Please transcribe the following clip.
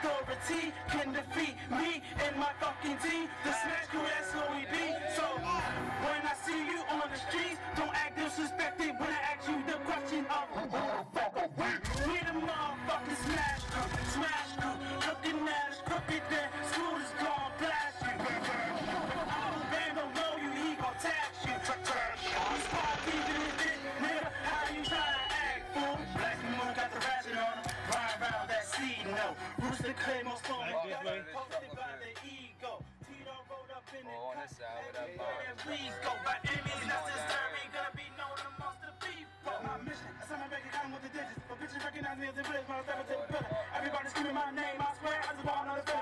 authority can defeat me and my fucking team. The Smash Crew, that's who we be. So when I see you on the streets, don't act disrespected when I ask you the question of who the fuck are we? We the motherfucking Smash Crew, Smash Crew. Looking at us crooked, then school is gon' blast you. Man don't know you, he gon' tax you. This part keeping it lit, nigga. How you tryna act, fool? Black Moon got the ratchet on him, ride around that seed note. Rooster Claymore stone, posted by the ego. Tito rolled up in the on this side, what up, and we go. By enemies necessary, gonna be known amongst the people. My mission, I saw my bank account with the digits. But bitches recognize me as the village, my rapper to the pillar. Everybody screaming my name, I swear, I just want another